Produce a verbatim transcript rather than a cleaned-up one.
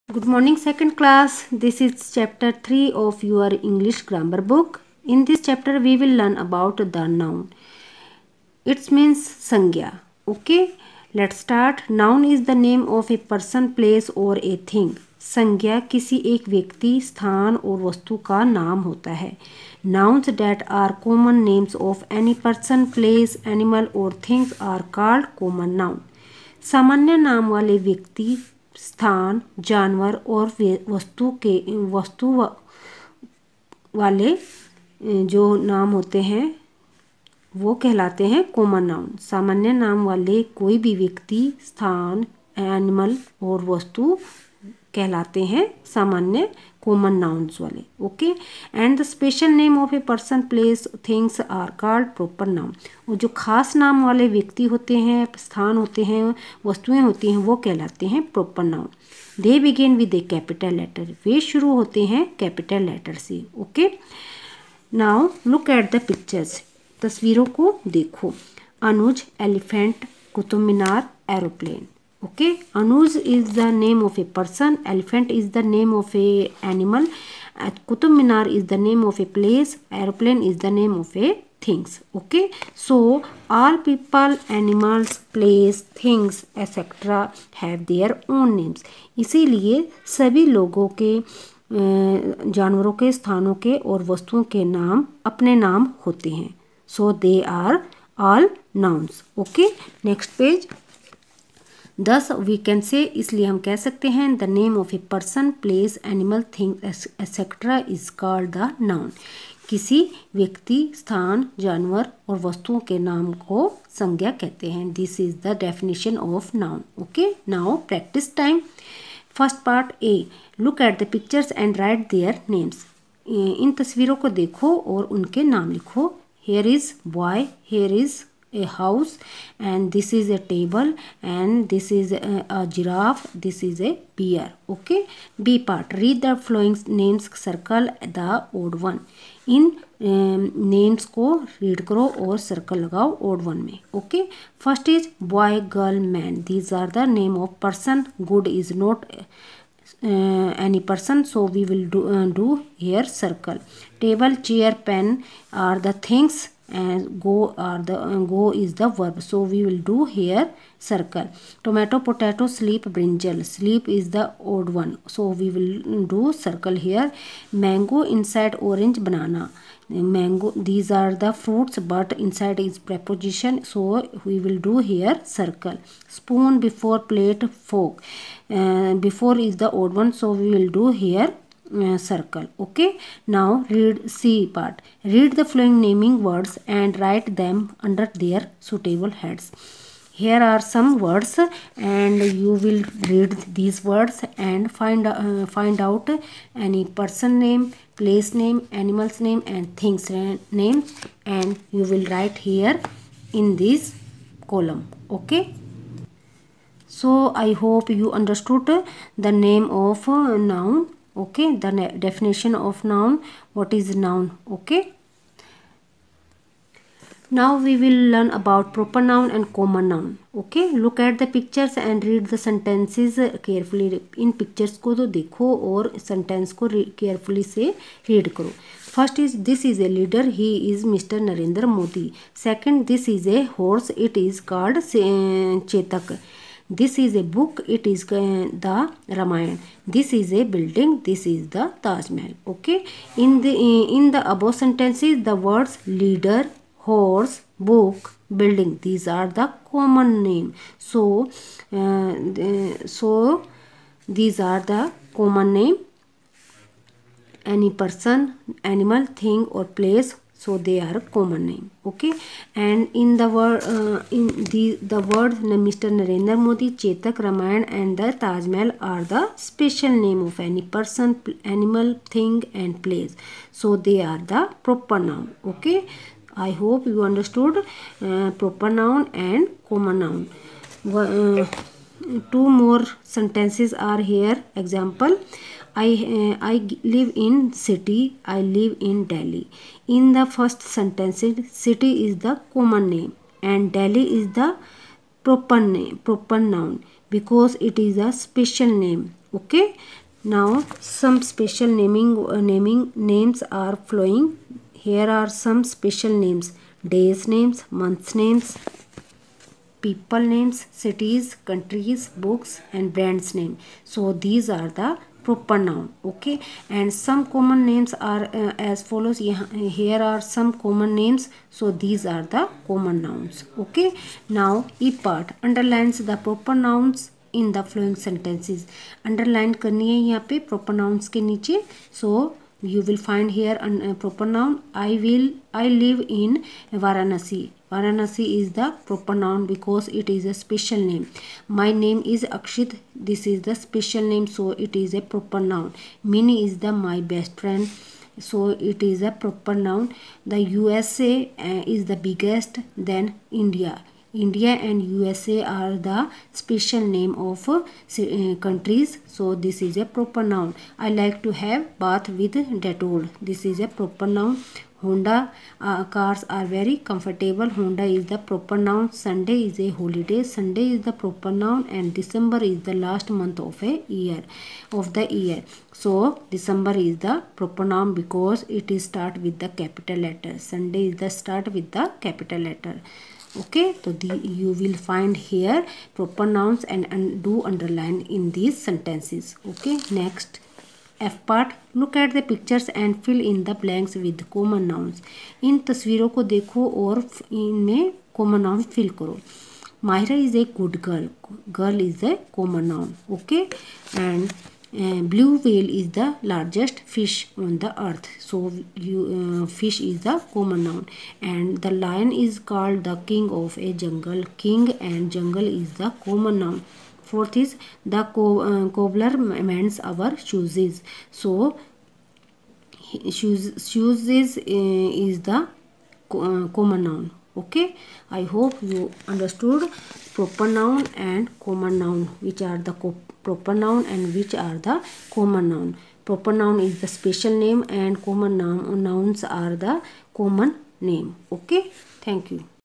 Good morning, second class. This is chapter three of your English grammar book. In this chapter, we will learn about the noun. It means sangya. Okay, let's start. Noun is the name of a person, place or a thing. संज्ञा किसी एक व्यक्ति, स्थान और वस्तु का नाम होता है. Nouns that are common names of any person, place, animal or things are called common noun. सामान्य नाम वाले व्यक्ति, स्थान, जानवर और वस्तु के वस्तु वाले जो नाम होते हैं वो कहलाते हैं कॉमन नाउन. सामान्य नाम वाले कोई भी व्यक्ति, स्थान, एनिमल और वस्तु कहलाते हैं सामान्य कॉमन नाउन्स वाले. Okay, and the special name of a person, place, things are called proper noun. और जो खास नाम वाले व्यक्ति होते हैं, स्थान होते हैं, वस्तुएं होती हैं, वो कहलाते हैं proper noun. They begin with a capital letter. वे शुरू होते हैं कैपिटल लेटर से. Okay, now look at the pictures. तस्वीरों को देखो. Anuj, elephant, Qutub Minar, aeroplane. Okay, Anuj is the name of a person, elephant is the name of a animal, Qutub Minar is the name of a place, aeroplane is the name of a things. Okay, so all people, animals, place, things et cetera have their own names. इसीलिए सभी लोगों के, जानवरों के, स्थानों के और वस्तुओं के नाम अपने नाम होते हैं. So they are all nouns. Okay, next page. Thus we can say, इसलिए हम कह सकते हैं the name of a person, place, animal, thing etcetera is called the noun. किसी व्यक्ति, स्थान, जानवर और वस्तुओं के नाम को संज्ञा कहते हैं. This is the definition of noun. Okay, now practice time. First part A. Look at the pictures and write their names. इन तस्वीरों को देखो और उनके नाम लिखो. Here is boy, here is a house, and this is a table, and this is a, a giraffe, this is a bear. Okay, B part. Read the following names, circle the odd one. इन names को read करो और circle लगाओ odd one में. Okay, first is boy, girl, man. These are the name of person. Good is not any person, so we will do, uh, do here circle. Table, chair, pen are the things, and go are the uh, go is the verb, so we will do here circle. Tomato, potato, sleep, brinjal. Sleep is the odd one, so we will do circle here. Mango, inside, orange, banana. Mango, these are the fruits, but inside is preposition, so we will do here circle. Spoon, before, plate, fork. Uh, before is the odd one, so we will do here uh, circle. Okay, now read C part. Read the following naming words and write them under their suitable heads. Here are some words and you will read these words and find uh, find out any person name, place name, animals name and things name, and you will write here in this column. Okay, so I hope you understood the name of uh, noun. Okay, the definition of noun. What is noun? Okay, now we will learn about proper noun and common noun. Okay, look at the pictures and read the sentences carefully. इन pictures को तो देखो और sentence को carefully से read करो. First is, this is a leader, he is Mister Narendra Modi. Second, this is a horse, it is called Chetak. This is a book, it is the Ramayana. This is a building, this is the Taj Mahal. Okay, in the in the above sentences, the words leader, horse, book, building, these are the common name. So uh, the, so these are the common name. Any person, animal, thing or place, so they are common name. Okay, and in the word uh, in the the word Mister Narendra Modi, Chetak, Ramayana and the Taj Mahal are the special name of any person, animal, thing and place, so they are the proper noun. Okay, I hope you understood uh, proper noun and common noun. Uh, two more sentences are here. Example, I uh, I live in city, I live in Delhi. In the first sentence, city is the common name and Delhi is the proper name, proper noun, because it is a special name Okay. Now some special naming uh, naming names are flowing. Here are some special names: days names, months names, people names, cities, countries, books, and brands name. So these are the proper noun. Okay, and some common names are uh, as follows. Here are some common names. So these are the common nouns. Okay, now E part underlines the proper nouns in the flowing sentences. Underline करनी है यहाँ पे proper nouns के नीचे. So you will find here a uh, proper noun. I will I live in Varanasi. Varanasi is the proper noun because it is a special name. My name is Akshit. This is the special name, so it is a proper noun. Minnie is the my best friend, so it is a proper noun. The U S A uh, is the biggest than India. India and U S A are the special name of uh, countries, so this is a proper noun. I like to have bath with Dettol. This is a proper noun. Honda uh, cars are very comfortable. Honda is the proper noun. Sunday is a holiday. Sunday is the proper noun, and December is the last month of a year of the year. So December is the proper noun because it is start with the capital letter. Sunday is the start with the capital letter. Okay, so the, you will find here proper nouns and, and do underline in these sentences. Okay, next F part, look at the pictures and fill in the blanks with common nouns. इन तस्वीरों को देखो और इनमें common noun fill करो. Mahira is a good girl. Girl is a common noun. Okay, and uh, blue whale is the largest fish on the earth. So you uh, fish is the common noun. And the lion is called the king of a jungle. King and jungle is the common noun. Fourth is the co uh, cobbler mends our shoes. So shoes shoes is, uh, is the co uh, common noun. Okay, I hope you understood proper noun and common noun, which are the proper noun and which are the common noun. Proper noun is the special name and common noun nouns are the common name. Okay, thank you.